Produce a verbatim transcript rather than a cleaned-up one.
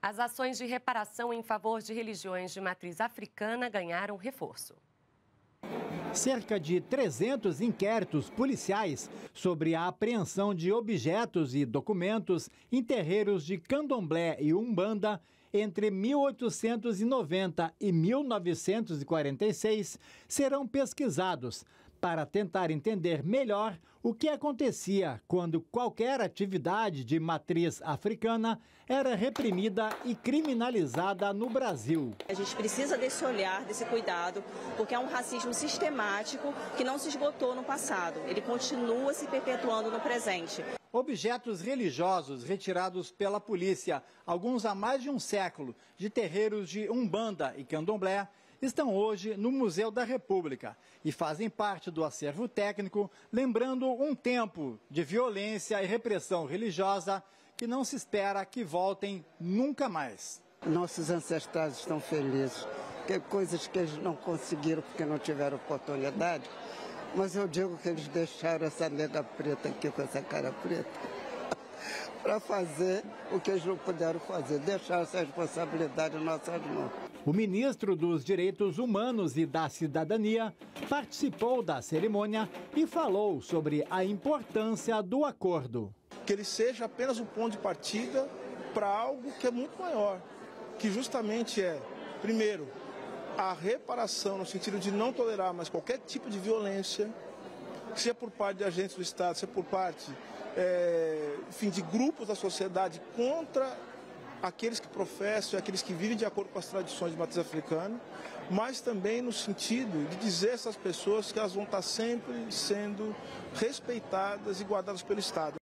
As ações de reparação em favor de religiões de matriz africana ganharam reforço. Cerca de trezentos inquéritos policiais sobre a apreensão de objetos e documentos em terreiros de Candomblé e Umbanda entre mil oitocentos e noventa e mil novecentos e quarenta e seis serão pesquisados para tentar entender melhor o que acontecia quando qualquer atividade de matriz africana era reprimida e criminalizada no Brasil. A gente precisa desse olhar, desse cuidado, porque é um racismo sistemático que não se esgotou no passado. Ele continua se perpetuando no presente. Objetos religiosos retirados pela polícia, alguns há mais de um século, de terreiros de Umbanda e Candomblé, estão hoje no Museu da República e fazem parte do acervo técnico, lembrando um tempo de violência e repressão religiosa que não se espera que voltem nunca mais. Nossos ancestrais estão felizes, que coisas que eles não conseguiram porque não tiveram oportunidade, mas eu digo que eles deixaram essa nega preta aqui com essa cara preta para fazer o que eles não puderam fazer, deixar essa responsabilidade em nossas mãos. O ministro dos Direitos Humanos e da Cidadania participou da cerimônia e falou sobre a importância do acordo. Que ele seja apenas um ponto de partida para algo que é muito maior, que justamente é, primeiro, a reparação no sentido de não tolerar mais qualquer tipo de violência, seja por parte de agentes do Estado, seja por parte é, enfim, de grupos da sociedade contra aqueles que professam e aqueles que vivem de acordo com as tradições de matriz africana, mas também no sentido de dizer a essas pessoas que elas vão estar sempre sendo respeitadas e guardadas pelo Estado.